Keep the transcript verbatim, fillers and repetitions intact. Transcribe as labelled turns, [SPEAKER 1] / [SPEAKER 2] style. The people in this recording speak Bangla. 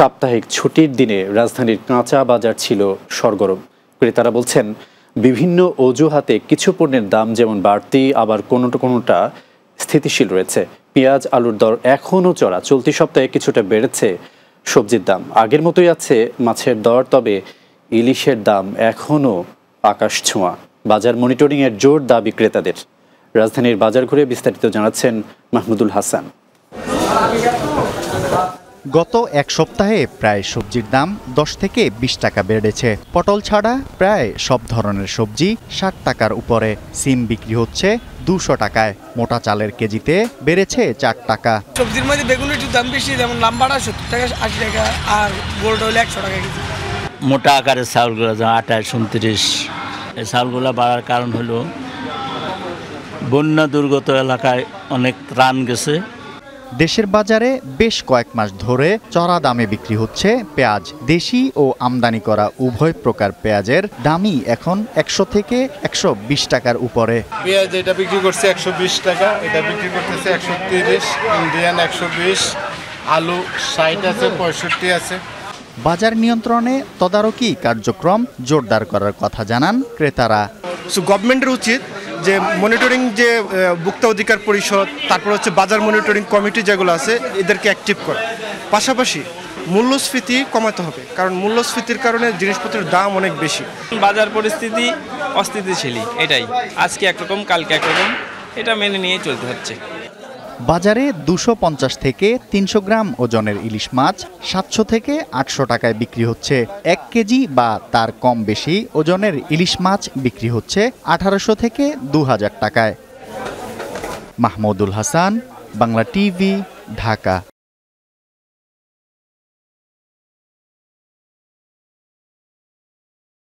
[SPEAKER 1] সাপ্তাহিক ছুটির দিনে রাজধানীর কাঁচা বাজার ছিল সরগরম। ক্রেতারা বলছেন, বিভিন্ন অজুহাতে কিছু পণ্যের দাম যেমন বাড়তি, আবার কোনোটা কোনোটা স্থিতিশীল রয়েছে। পেঁয়াজ, আলুর দর এখনও চড়া, চলতি সপ্তাহে কিছুটা বেড়েছে সবজির দাম। আগের মতোই আছে মাছের দর, তবে ইলিশের দাম এখনও আকাশ ছোঁয়া। বাজার মনিটরিংয়ের জোর দাবি ক্রেতাদের। রাজধানীর বাজার ঘুরে বিস্তারিত জানাচ্ছেন মাহমুদুল হাসান।
[SPEAKER 2] গত এক সপ্তাহে প্রায় সবজির দাম দশ থেকে বিশ টাকা বেড়েছে। পটল ছাড়া প্রায় সব ধরনের সবজি ষাট টাকার উপরে। সিম বিক্রি হচ্ছে দুশো টাকায়। মোটা চালের কেজিতে বেড়েছে চার টাকা।
[SPEAKER 3] সবজির মধ্যে বেগুনের একটু দাম বেশি, যেমন লাম্বাটা সত্তর টাকা আশি টাকা, আর গোল্ড হলে একশো টাকা কেজি।
[SPEAKER 4] মোটা আকারের চাউলগুলো যেমন আঠাশ উনত্রিশ, এই চাউলগুলো বাড়ার কারণ হলো বন্যা দুর্গত এলাকায় অনেক ত্রাণ গেছে।
[SPEAKER 2] দেশের বাজারে বেশ কয়েক মাস ধরে চড়া দামে বিক্রি হচ্ছে পেঁয়াজ। দেশি ও আমদানি করা উভয় প্রকার পেঁয়াজের দামই এখন একশো থেকে একশো বিশ টাকার উপরে।
[SPEAKER 5] পেঁয়াজ এটা বিক্রি করছে একশো বিশ টাকা, এটা বিক্রি করতেছে একশো তিরিশ, ইন্ডিয়ান একশো বিশ, আলু ষাট আছে, পঁয়ষট্টি আছে।
[SPEAKER 2] বাজার নিয়ন্ত্রণে তদারকি কার্যক্রম জোরদার করার কথা জানান ক্রেতারা।
[SPEAKER 6] সো গভর্নমেন্টের উচিত যে মনিটরিং, যে ভোক্তা অধিকার পরিষদ, তারপর হচ্ছে বাজার মনিটরিং কমিটি যেগুলো আছে, এদেরকে অ্যাক্টিভ করা। পাশাপাশি মূল্যস্ফীতি কমাতে হবে, কারণ মূল্যস্ফীতির কারণে জিনিসপত্রের দাম অনেক বেশি।
[SPEAKER 7] বাজার পরিস্থিতি অস্থিতিশীলই, এটাই। আজকে একরকম, কালকে একরকম, এটা মেনে নিয়ে চলতে হচ্ছে।
[SPEAKER 2] বাজারে দুশো পঞ্চাশ থেকে তিনশো গ্রাম ওজনের ইলিশ মাছ সাতশো থেকে আটশো টাকায় বিক্রি হচ্ছে। এক কেজি বা তার কম বেশি ওজনের ইলিশ মাছ বিক্রি হচ্ছে আঠারোশো থেকে দু হাজার টাকায়। মাহমুদুল হাসান, বাংলা টিভি, ঢাকা।